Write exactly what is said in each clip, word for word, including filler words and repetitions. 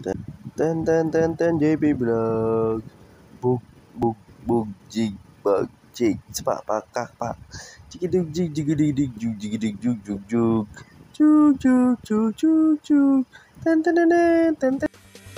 Ten ten ten ten J P Blags. Bug bug bug jig bug jig. Sepak pak kak pak. Jigidug jig jigidug dig jug jigidug jug jug jug. Jug jug jug jug jug. Ten ten ten ten ten.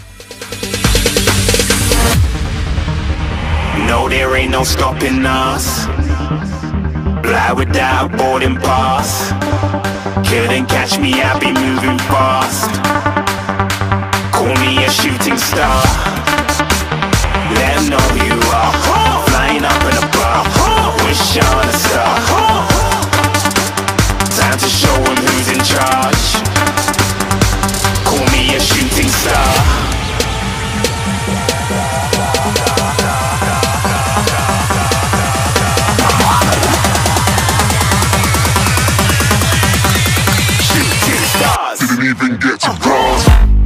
No, there ain't no stopping us. Fly without boarding pass. Couldn't catch me, I be moving fast. Call me a shooting star. Let 'em know who you are. Flying up in a bar. Wish on a star. Time to show 'em who's in charge. Call me a shooting star. Didn't even get to cross.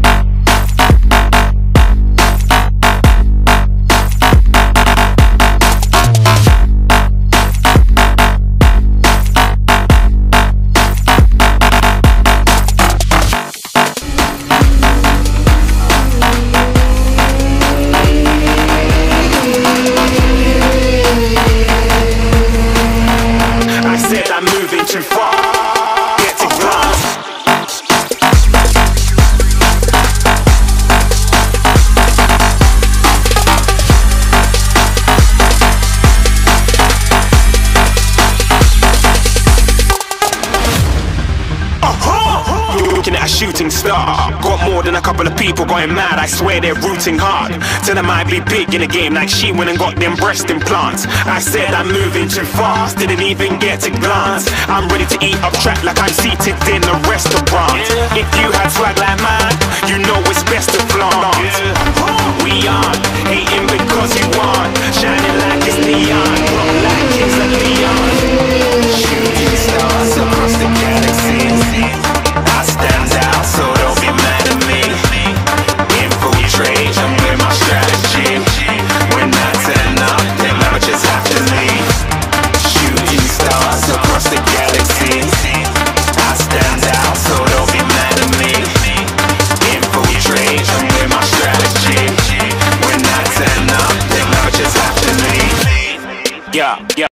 I said I'm moving too far. Get to glass. Looking at a shooting star. Got more than a couple of people going mad. I swear they're rooting hard. Tell them I be big in the game like she went and got them breast implants. I said I'm moving too fast, didn't even get a glance. I'm ready to eat up track like I'm seated in a restaurant. If you had swag like mine, you know it's best to flaunt. We aren't hating because you want. Shining like it's neon, rock like kings like Leon. Shooting stars across the galaxy. I stand out, so don't be mad at me. Infiltrate, I'm with my strategy. When I turn up, then I just have to leave. Shooting stars across the galaxy. I stand out, so don't be mad at me. Infiltrate, I'm with my strategy. When I turn up, then I just have to leave. Yeah, yeah.